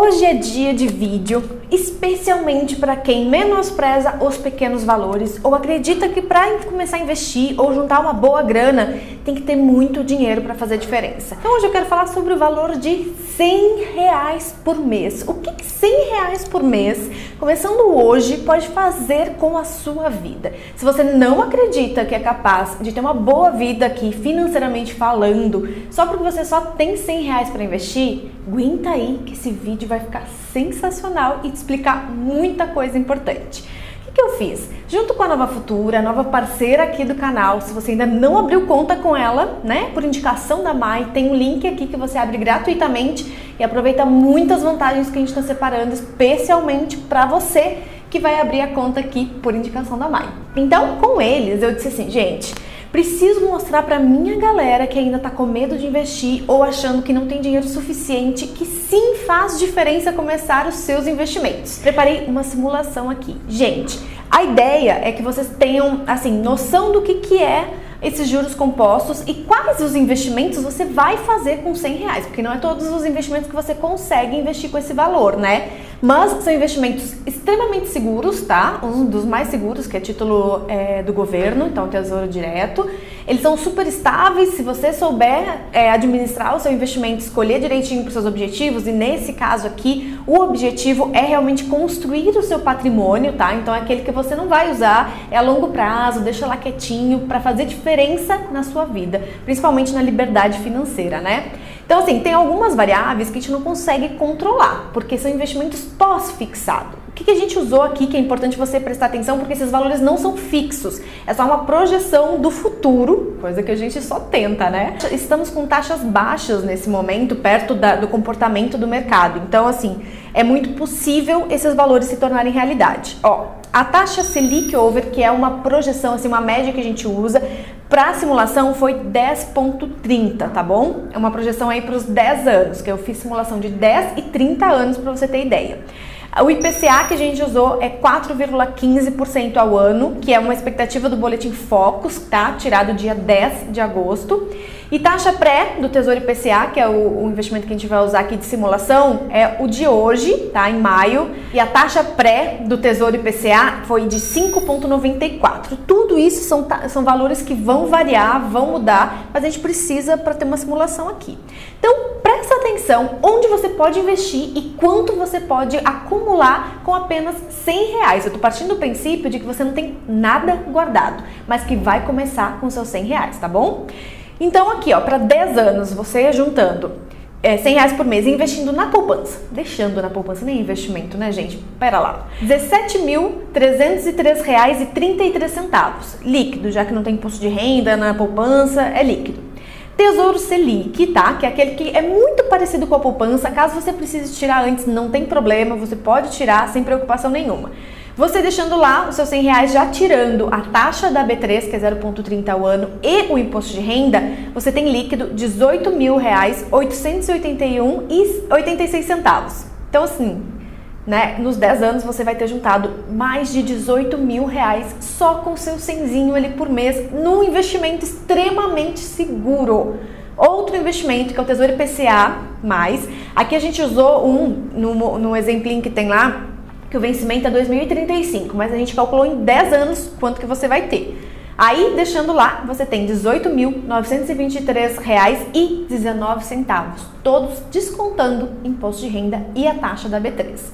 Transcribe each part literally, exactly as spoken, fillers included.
Hoje é dia de vídeo, especialmente para quem menospreza os pequenos valores ou acredita que para começar a investir ou juntar uma boa grana tem que ter muito dinheiro para fazer diferença. Então hoje eu quero falar sobre o valor de cem reais por mês. O que cem reais por mês, começando hoje, pode fazer com a sua vida? Se você não acredita que é capaz de ter uma boa vida aqui, financeiramente falando, só porque você só tem cem reais para investir, aguenta aí que esse vídeo vai ficar sensacional e te explicar muita coisa importante. O que, que eu fiz? Junto com a Nova Futura, a nova parceira aqui do canal, se você ainda não abriu conta com ela, né, por indicação da Mai, tem um link aqui que você abre gratuitamente e aproveita muitas vantagens que a gente está separando especialmente para você que vai abrir a conta aqui por indicação da Mai. Então, com eles, eu disse assim, gente, preciso mostrar para minha galera que ainda tá com medo de investir ou achando que não tem dinheiro suficiente, que sim faz diferença começar os seus investimentos. Preparei uma simulação aqui. Gente, a ideia é que vocês tenham, assim, noção do que que é esses juros compostos e quais os investimentos você vai fazer com cem reais, porque não é todos os investimentos que você consegue investir com esse valor, né? Mas são investimentos extremamente seguros, tá? Um dos mais seguros, que é título é, do governo, então Tesouro Direto. Eles são super estáveis, se você souber é, administrar o seu investimento, escolher direitinho para os seus objetivos, e nesse caso aqui, o objetivo é realmente construir o seu patrimônio, tá? Então é aquele que você não vai usar, é a longo prazo, deixa lá quietinho para fazer diferença na sua vida, principalmente na liberdade financeira, né? Então, assim, tem algumas variáveis que a gente não consegue controlar, porque são investimentos pós-fixado. O que, que a gente usou aqui que é importante você prestar atenção, porque esses valores não são fixos, é só uma projeção do futuro, coisa que a gente só tenta, né? Estamos com taxas baixas nesse momento, perto da, do comportamento do mercado, então, assim, é muito possível esses valores se tornarem realidade. Ó, a taxa Selic Over, que é uma projeção, assim, uma média que a gente usa, para a simulação foi dez ponto trinta, tá bom? É uma projeção aí para os dez anos, que eu fiz simulação de dez e trinta anos para você ter ideia. O I P C A que a gente usou é quatro vírgula quinze por cento ao ano, que é uma expectativa do Boletim Focus, tá? Tirado dia dez de agosto. E taxa pré do Tesouro I P C A, que é o, o investimento que a gente vai usar aqui de simulação, é o de hoje, tá? Em maio. E a taxa pré do Tesouro I P C A foi de cinco vírgula noventa e quatro. Tudo isso são, são valores que vão variar, vão mudar, mas a gente precisa para ter uma simulação aqui. Então, presta atenção onde você pode investir e quanto você pode acumular com apenas cem reais. Eu tô partindo do princípio de que você não tem nada guardado, mas que vai começar com seus cem reais, tá bom? Então aqui, ó, para dez anos, você juntando é, cem reais por mês e investindo na poupança, deixando na poupança, nem investimento, né, gente? Pera lá. dezessete mil trezentos e três reais e trinta e três centavos. Líquido, já que não tem imposto de renda na poupança, é líquido. Tesouro Selic, tá? Que é aquele que é muito parecido com a poupança. Caso você precise tirar antes, não tem problema, você pode tirar sem preocupação nenhuma. Você deixando lá os seus cem reais, já tirando a taxa da B três, que é zero vírgula trinta ao ano, e o imposto de renda, você tem líquido dezoito mil reais, oitocentos e oitenta e um reais e oitenta e seis centavos. Então, assim, né, nos dez anos você vai ter juntado mais de dezoito mil reais só com o seu cenzinho ali por mês, num investimento extremamente seguro. Outro investimento, que é o Tesouro I P C A mais, aqui a gente usou um, no, no exemplinho que tem lá, que o vencimento é dois mil e trinta e cinco, mas a gente calculou em dez anos quanto que você vai ter. Aí, deixando lá, você tem dezoito mil novecentos e vinte e três reais e dezenove centavos, todos descontando imposto de renda e a taxa da B três.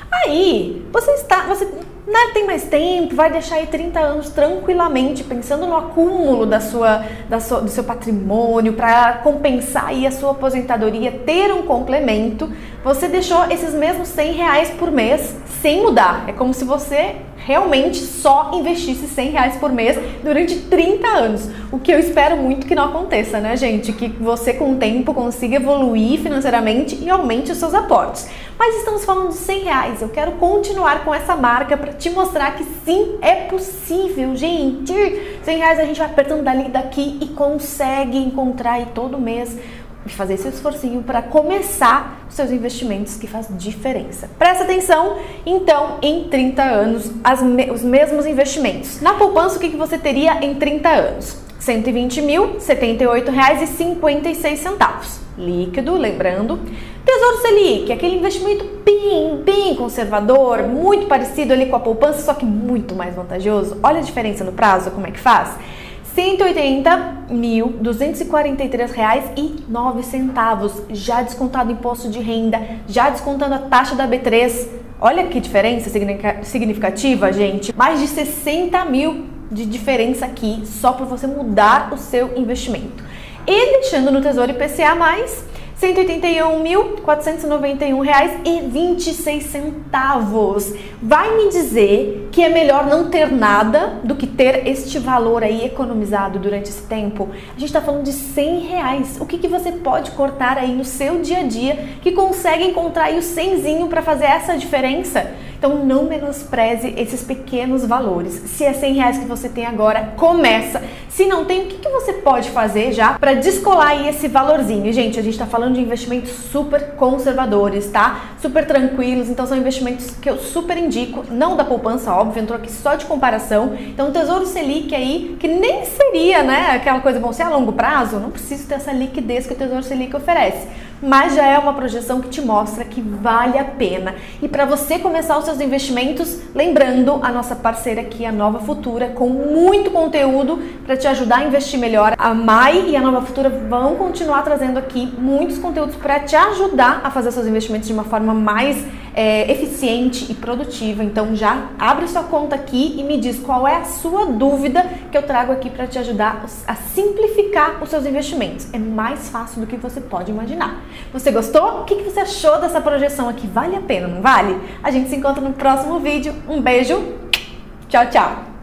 Aí, você está, você né, tem mais tempo, vai deixar aí trinta anos tranquilamente, pensando no acúmulo da sua, da sua, do seu patrimônio, para compensar aí a sua aposentadoria, ter um complemento. Você deixou esses mesmos cem reais por mês sem mudar. É como se você realmente só investisse cem reais por mês durante trinta anos. O que eu espero muito que não aconteça, né, gente? Que você com o tempo consiga evoluir financeiramente e aumente os seus aportes. Mas estamos falando de cem reais. Eu quero continuar com essa marca para te mostrar que sim, é possível, gente. cem reais a gente vai apertando dali e daqui e consegue encontrar aí todo mês e fazer esse esforcinho para começar os seus investimentos, que faz diferença. Presta atenção, então, em trinta anos, as me os mesmos investimentos. Na poupança, o que, que você teria em trinta anos? cento e vinte mil, setenta e oito reais e cinquenta e seis centavos. Líquido, lembrando. Tesouro Selic, aquele investimento bem, bem conservador, muito parecido ali com a poupança, só que muito mais vantajoso. Olha a diferença no prazo, como é que faz? cento e oitenta mil duzentos e quarenta e três reais e nove centavos, já descontado o imposto de renda, já descontando a taxa da B três. Olha que diferença significativa, gente. Mais de sessenta mil de diferença aqui só por você mudar o seu investimento. E deixando no Tesouro I P C A mais, cento e oitenta e um mil quatrocentos e noventa e um reais e vinte e seis centavos. Vai me dizer que é melhor não ter nada do que ter este valor aí economizado durante esse tempo? A gente está falando de cem reais. O que, que você pode cortar aí no seu dia a dia que consegue encontrar aí o cenzinho para fazer essa diferença? Então não menospreze esses pequenos valores. Se é cem reais que você tem agora, começa. Se não tem, o que, que você pode fazer já para descolar aí esse valorzinho? Gente, a gente está falando de investimentos super conservadores, tá? Super tranquilos, então são investimentos que eu super indico, não da poupança, óbvio, entrou aqui só de comparação. Então o Tesouro Selic aí, que nem seria, né, aquela coisa, bom, se é a longo prazo, não precisa ter essa liquidez que o Tesouro Selic oferece, mas já é uma projeção que te mostra que vale a pena. E para você começar os seus investimentos, lembrando a nossa parceira aqui, a Nova Futura, com muito conteúdo para te ajudar a investir melhor. A Mai e a Nova Futura vão continuar trazendo aqui muitos conteúdos para te ajudar a fazer seus investimentos de uma forma mais é, eficiente e produtiva. Então já abre sua conta aqui e me diz qual é a sua dúvida que eu trago aqui para te ajudar a simplificar os seus investimentos. É mais fácil do que você pode imaginar. Você gostou? O que você achou dessa projeção aqui? Vale a pena, não vale? A gente se encontra no próximo vídeo. Um beijo, tchau, tchau!